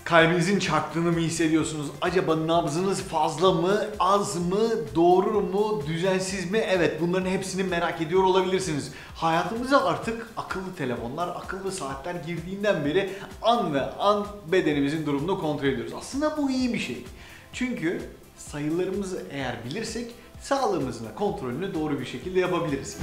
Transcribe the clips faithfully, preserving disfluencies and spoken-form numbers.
Kalbinizin çarptığını mı hissediyorsunuz? Acaba nabzınız fazla mı, az mı, doğru mu, düzensiz mi? Evet, bunların hepsini merak ediyor olabilirsiniz. Hayatımıza artık akıllı telefonlar, akıllı saatler girdiğinden beri an ve an bedenimizin durumunu kontrol ediyoruz. Aslında bu iyi bir şey. Çünkü sayılarımızı eğer bilirsek sağlığımızın da kontrolünü doğru bir şekilde yapabiliriz.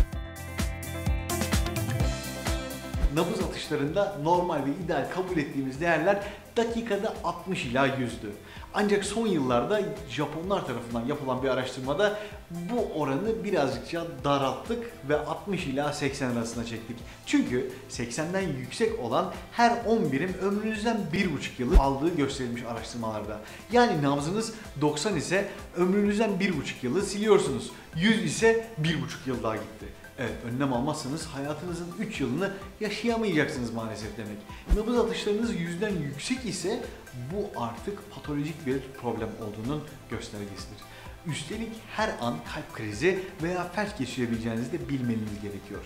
Nabız atışlarında normal ve ideal kabul ettiğimiz değerler dakikada altmış ila yüzdü. Ancak son yıllarda Japonlar tarafından yapılan bir araştırmada bu oranı birazcıkça daralttık ve altmış ila seksen arasına çektik. Çünkü seksenden yüksek olan her on birim ömrünüzden bir buçuk yılı aldığı gösterilmiş araştırmalarda. Yani nabzınız doksan ise ömrünüzden bir buçuk yılı siliyorsunuz. yüz ise bir buçuk yıl daha gitti. Evet, önlem almazsanız hayatınızın üç yılını yaşayamayacaksınız maalesef demek. Nabız atışlarınız yüzden yüksek ise bu artık patolojik bir problem olduğunun göstergesidir. Üstelik her an kalp krizi veya felç geçirebileceğinizi de bilmeniz gerekiyor.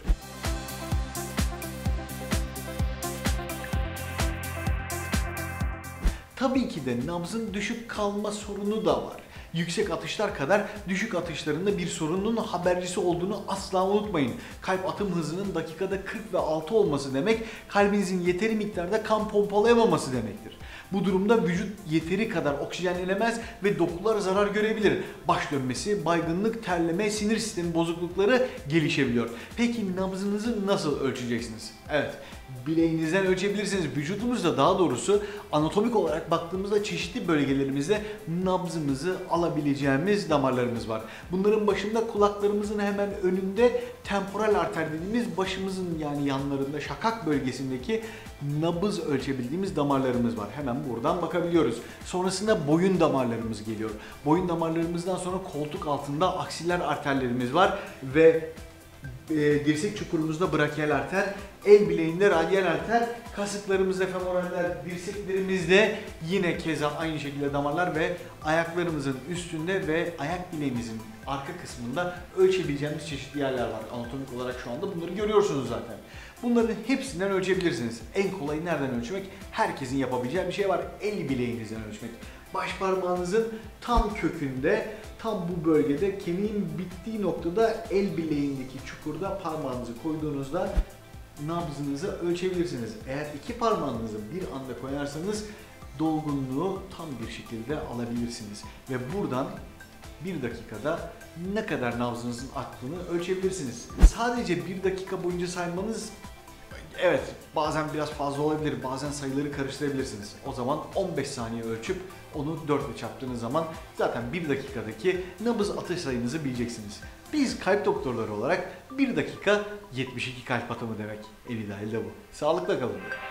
Tabii ki de nabzın düşük kalma sorunu da var. Yüksek atışlar kadar düşük atışlarında bir sorunun habercisi olduğunu asla unutmayın. Kalp atım hızının dakikada kırk ve altı olması demek, kalbinizin yeteri miktarda kan pompalayamaması demektir. Bu durumda vücut yeteri kadar oksijenlenemez ve dokular zarar görebilir. Baş dönmesi, baygınlık, terleme, sinir sistemi bozuklukları gelişebiliyor. Peki nabzınızı nasıl ölçeceksiniz? Evet, bileğinizden ölçebilirsiniz. Vücudumuzda daha doğrusu anatomik olarak baktığımızda çeşitli bölgelerimizde nabzımızı alabileceğimiz damarlarımız var. Bunların başında kulaklarımızın hemen önünde temporal arter dediğimiz başımızın yani yanlarında şakak bölgesindeki nabız ölçebildiğimiz damarlarımız var. Hemen buradan bakabiliyoruz. Sonrasında boyun damarlarımız geliyor. Boyun damarlarımızdan sonra koltuk altında aksiller arterlerimiz var ve e, dirsek çukurumuzda brachial arter, el bileğinde radial arter, kasıklarımızda femoraller, dirseklerimizde yine keza aynı şekilde damarlar ve ayaklarımızın üstünde ve ayak bileğimizin arka kısmında ölçebileceğimiz çeşitli yerler var. Anatomik olarak şu anda bunları görüyorsunuz zaten. Bunların hepsinden ölçebilirsiniz. En kolayı nereden ölçmek? Herkesin yapabileceği bir şey var. El bileğinizden ölçmek. Baş parmağınızın tam kökünde, tam bu bölgede, kemiğin bittiği noktada el bileğindeki çukurda parmağınızı koyduğunuzda nabzınızı ölçebilirsiniz. Eğer iki parmağınızı bir anda koyarsanız dolgunluğu tam bir şekilde alabilirsiniz. Ve buradan bir dakikada ne kadar nabzınızın arttığını ölçebilirsiniz. Sadece bir dakika boyunca saymanız evet bazen biraz fazla olabilir, bazen sayıları karıştırabilirsiniz. O zaman on beş saniye ölçüp onu dört ile çarptığınız zaman zaten bir dakikadaki nabız atış sayınızı bileceksiniz. Biz kalp doktorları olarak bir dakika yetmiş iki kalp atımı demek. En ideali de bu. Sağlıkla kalın.